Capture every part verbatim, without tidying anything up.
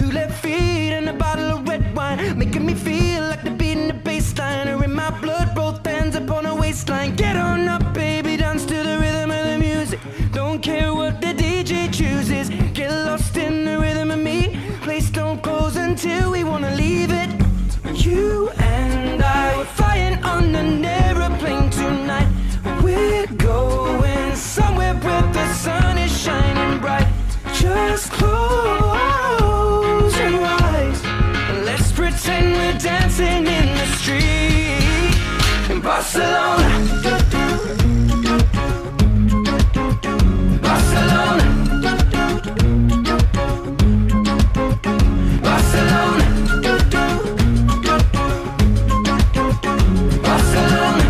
two left feet and a bottle of red wine, making me feel like the beat in the bass line are in my blood, both hands upon a waistline. Get on up, baby, dance to the rhythm of the music. Don't care what the D J chooses. Get lost in the rhythm of me. Place don't close until we wanna leave it. You and I were flying on an aeroplane tonight. We're going somewhere where the sun is shining bright. Just close your eyes and let's pretend we're dancing in the street in Barcelona. Barcelona. Barcelona. Barcelona.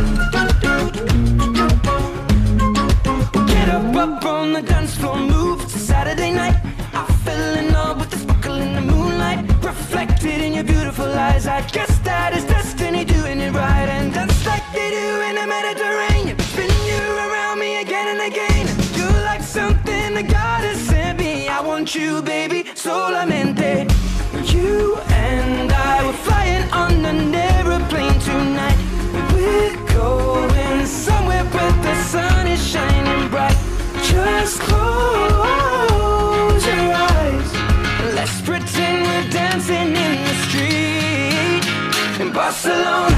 Get up, up on the dance floor, move. It's a Saturday night. I fell in love with the sparkle in the moonlight, reflected in your beautiful eyes. I guess that is destiny doing it right, and that's like they do in the Mediterranean. Spin you around me again and again. You're like something that God has sent me. I want you, baby, solamente. You and I were flying on an aeroplane tonight. We're going somewhere where the sun is shining bright. Just close your eyes. Let's pretend we're dancing in the street in Barcelona.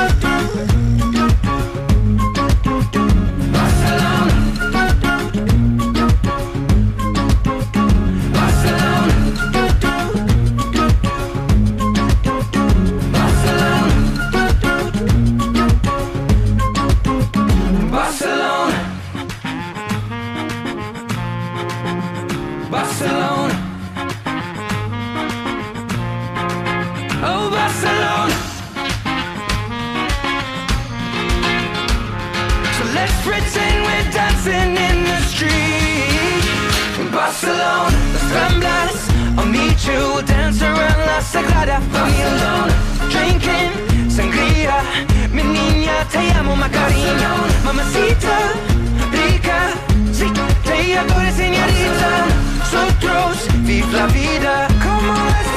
Barcelona. Barcelona. Barcelona. Barcelona. Barcelona. Oh, Barcelona. So let's pretend we're dancing in the street in Barcelona. Las Ramblas, I'll meet you, we'll dance around La Sagrada Familia. Drinking sangria, mi niña, te amo Macarena. Mamacita, rica, sí, te adoro señorita. Nosotros, vive la vida como es.